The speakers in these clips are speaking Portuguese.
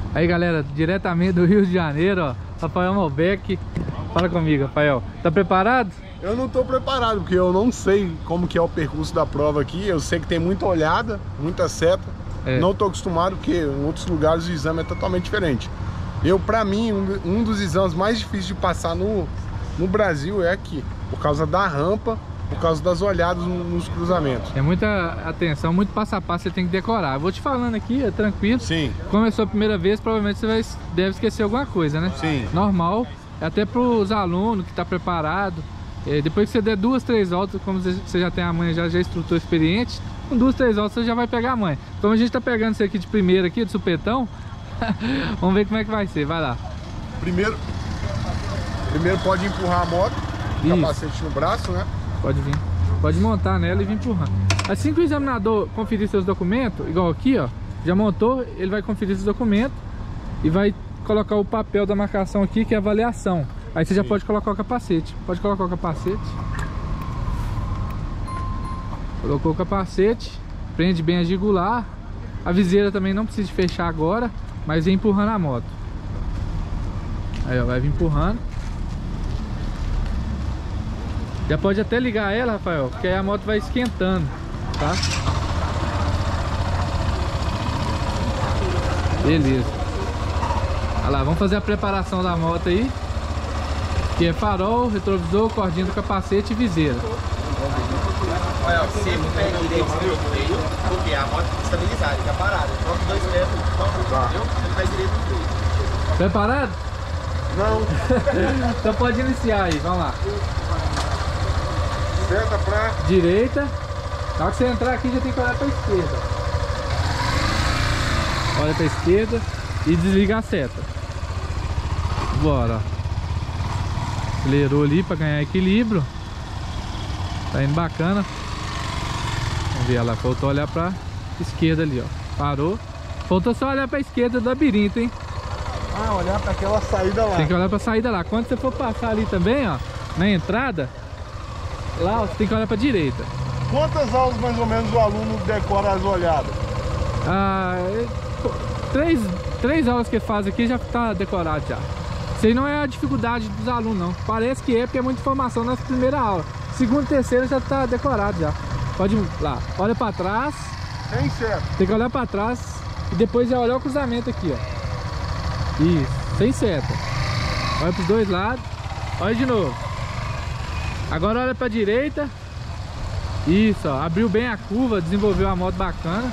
Aí galera, diretamente do Rio de Janeiro, ó, Rafael Malbec. Fala comigo, Rafael, tá preparado? Eu não tô preparado, porque eu não sei como que é o percurso da prova aqui. Eu sei que tem muita olhada, muita seta. Não tô acostumado, porque em outros lugares o exame é totalmente diferente. Pra mim, um dos exames mais difíceis de passar no Brasil é aqui, por causa da rampa, por causa das olhadas nos cruzamentos. É muita atenção, muito passo a passo, você tem que decorar. Eu vou te falando aqui, é tranquilo. Sim. Começou a primeira vez, provavelmente você deve esquecer alguma coisa, né? Sim. Normal, até para os alunos que tá preparado. Depois que você der 2, 3 voltas, como você já tem a manha, já é instrutor experiente, com 2, 3 voltas você já vai pegar a manha. Então a gente tá pegando isso aqui de primeira aqui, de supetão. Vamos ver como é que vai ser, vai lá. Primeiro pode empurrar a moto, capacete no braço, né? Pode vir, pode montar nela e vir empurrando. Assim que o examinador conferir seus documentos, igual aqui, ó, já montou, ele vai conferir seus documentos e vai colocar o papel da marcação aqui, que é avaliação. Aí você já pode colocar o capacete. Pode colocar o capacete. Colocou o capacete, prende bem a jugular. A viseira também não precisa fechar agora, mas vem empurrando a moto. Aí ó, vai vir empurrando. Já pode até ligar ela, Rafael, porque aí a moto vai esquentando, tá? Beleza. Olha lá, vamos fazer a preparação da moto aí. Que é farol, retrovisor, cordinha do capacete e viseira. Olha, sempre pé direito, esquerdo no freio, porque a moto fica estabilizada, fica parada. Troca 2 metros, ele pé direito no freio. Preparado? Não. Então pode iniciar aí, vamos lá. Seta pra direita. Na hora que você entrar aqui já tem que olhar pra esquerda. Olha pra esquerda e desliga a seta. Bora. Acelerou ali para ganhar equilíbrio. Tá indo bacana. Vamos ver ela. Faltou olhar para esquerda ali, ó. Parou. Faltou só olhar para esquerda do labirinto, hein? Ah, olhar para aquela saída lá. Tem que olhar para a saída lá. Quando você for passar ali também, ó, na entrada, lá ó, você tem que olhar para direita. Quantas aulas mais ou menos o aluno decora as olhadas? Três aulas que ele faz aqui já tá decorado já. Isso aí não é a dificuldade dos alunos, não. Parece que é, porque é muita informação na primeira aula. Segunda e terceira já tá decorado já. Pode ir lá. Olha pra trás. Sem seta. Tem que olhar pra trás. E depois já olhar o cruzamento aqui, ó. Isso. Sem seta. Olha pros dois lados. Olha de novo. Agora olha pra direita. Isso, ó. Abriu bem a curva. Desenvolveu a moto bacana.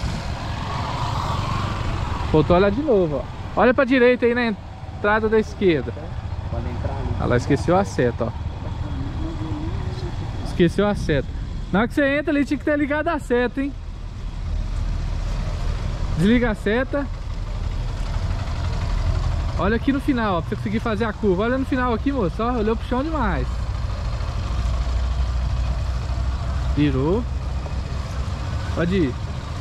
Voltou a olhar de novo, ó. Olha pra direita aí na entrada da esquerda. Pode entrar ali. Ela esqueceu a seta, ó. Esqueceu a seta. Na hora que você entra ali tinha que ter ligado a seta, hein? Desliga a seta. Olha aqui no final, ó, pra você conseguir fazer a curva. Olha no final aqui, moço, ó, olhou pro chão demais. Virou. Pode ir.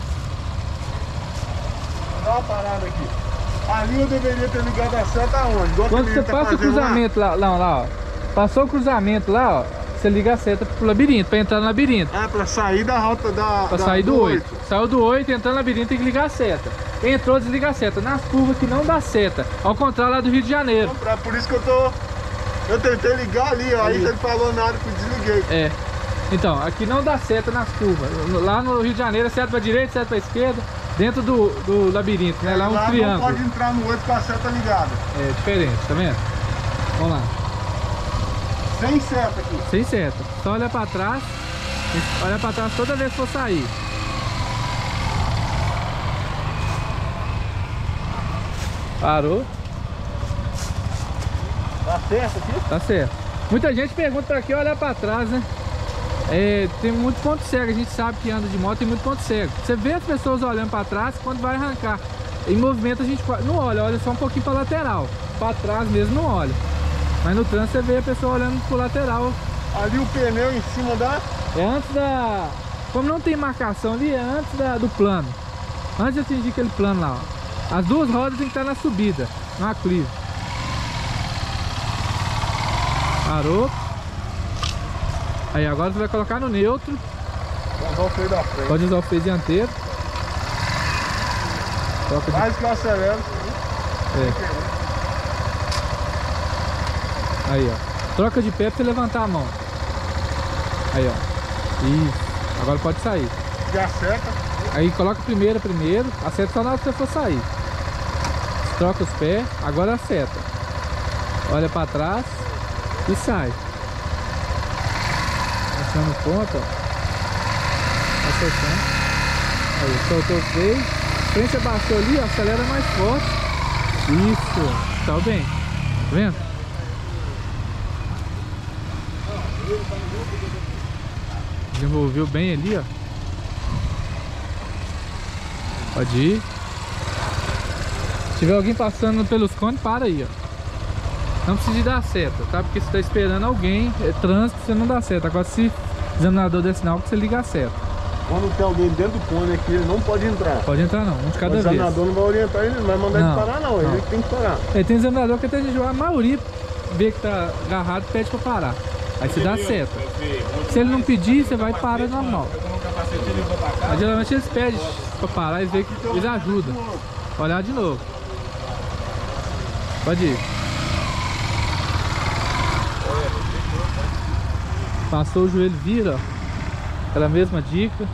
Vou dar uma parada aqui. Ali eu deveria ter ligado a seta aonde? Quando você passa o cruzamento lá, ó. Passou o cruzamento lá, ó. Você liga a seta pro labirinto, pra entrar no labirinto. Ah, pra sair da rota pra sair do 8. Saiu do 8, entrando no labirinto, tem que ligar a seta. Entrou, desliga a seta. Nas curvas que não dá seta. Ao contrário lá do Rio de Janeiro. Não, por isso que eu tentei ligar ali, ó. Aí você não falou nada que eu desliguei. É. Então, aqui não dá seta nas curvas. Lá no Rio de Janeiro é seta pra direita, seta pra esquerda. Dentro do labirinto, né? Lá é um triângulo. Não pode entrar no 8 com a seta ligada. É diferente, tá vendo? Vamos lá. Sem seta aqui. Sem seta. Só olha pra trás. Olha pra trás toda vez que for sair. Parou. Tá certo aqui? Tá certo. Muita gente pergunta pra aqui olhar pra trás, né? Tem muito ponto cego. A gente sabe que anda de moto, tem muito ponto cego. Você vê as pessoas olhando pra trás, quando vai arrancar em movimento a gente não olha só um pouquinho pra lateral. Pra trás mesmo não olha. Mas no trânsito você vê a pessoa olhando pro lateral. Ali o pneu em cima da... É antes da... Como não tem marcação ali, é antes do plano. Antes de atingir aquele plano lá, ó. As duas rodas tem que estar na subida, no aclive. Parou. Aí agora você vai colocar no neutro. Pode usar o freio da frente. Pode usar o freio dianteiro. Mais que eu acelero. Aí, ó. Troca de pé pra você levantar a mão. Aí, ó. Isso. Agora pode sair. Já acerta. Aí coloca primeiro, acerta só na hora que você for sair. Troca os pés, agora acerta. Olha pra trás e sai. Achando o ponto, ó. Acertando. Aí, soltou os freios. Frente abaixou ali, ó, acelera mais forte. Isso, tá bem. Tá vendo? Desenvolveu bem ali, ó. Pode ir. Se tiver alguém passando pelos cones, para aí, ó. Não precisa de dar seta, tá? Porque você tá esperando alguém, é trânsito, você não dá seta. Agora se o examinador der sinal, você liga a seta. Quando tem alguém dentro do cone aqui, ele não pode entrar. Pode entrar não, um de cada vez. O examinador não vai orientar ele, não vai mandar ele parar não, ele que tem que parar. Tem examinador que até a maioria vê que tá agarrado, pede pra parar. Aí você dá seta. Se ele não pedir, você vai parar normal. Mas geralmente eles pedem pra parar, eles veem que eles ajudam. Olhar de novo. Pode ir. Passou o joelho, vira, ó. Aquela mesma dica.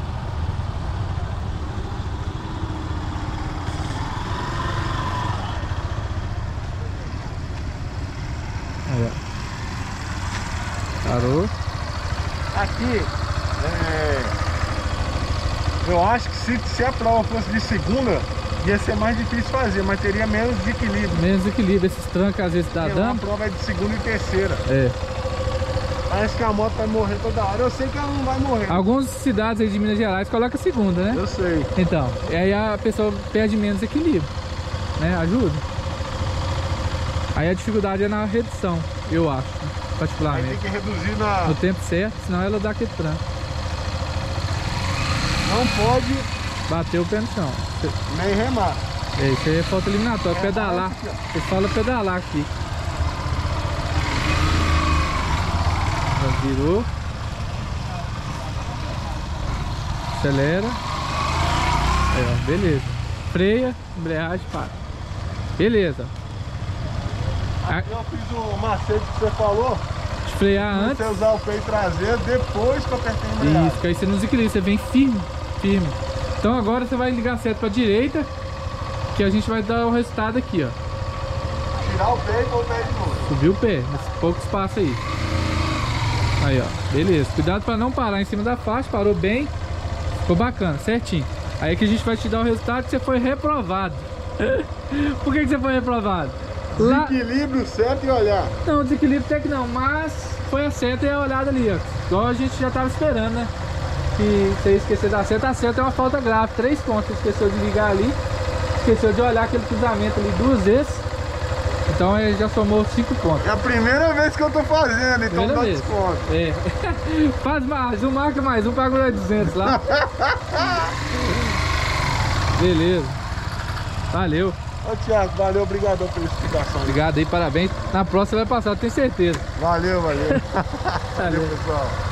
Aí, ó. Parou. Aqui, eu acho que se a prova fosse de segunda, ia ser mais difícil fazer, mas teria menos desequilíbrio. Menos equilíbrio, esses trancos às vezes dá dano. A prova é de segunda e terceira. É. Parece que a moto vai morrer toda hora. Eu sei que ela não vai morrer. Algumas cidades aí de Minas Gerais colocam segunda, né? Eu sei. Então, e aí a pessoa perde menos equilíbrio, né? Ajuda. Aí a dificuldade é na redução, eu acho, particularmente. Aí tem que reduzir no tempo certo, senão ela dá aquele tranco. Não pode bater o pé no chão. Nem remar. Isso aí é falta eliminatória, pedalar. Eles falam pedalar aqui. Virou. Acelera. Aí, ó, beleza. Freia, embreagem, para. Beleza. Aqui eu fiz o macete que você falou. De frear antes. Você usar o freio traseiro depois que eu apertei a embreagem. Isso, que aí você não desequilibra, você vem firme, firme. Então agora você vai ligar certo pra direita, que a gente vai dar o resultado aqui, ó. Tirar o pé e pôr o pé de novo. Subir o pé, nesse pouco espaço aí. Aí, ó, beleza. Cuidado pra não parar em cima da faixa, parou bem. Ficou bacana, certinho. Aí que a gente vai te dar o resultado que você foi reprovado. Por que você foi reprovado? Desequilíbrio certo e olhar. Não, desequilíbrio até que não, mas foi a seta e a olhada ali, ó. Igual a gente já tava esperando, né? Que você esqueceu da seta. A seta é uma falta grave, 3 pontos. Esqueceu de ligar ali, esqueceu de olhar aquele cruzamento ali 2 vezes. Então ele já somou 5 pontos. É a primeira vez que eu tô fazendo, então dá desconto. É. Faz mais um, marca mais um, paga o 200 lá. Beleza. Valeu. Ô Thiago, valeu, obrigado pela explicação. Obrigado aí, parabéns. Na próxima vai passar, tenho certeza. Valeu, valeu. Valeu, pessoal.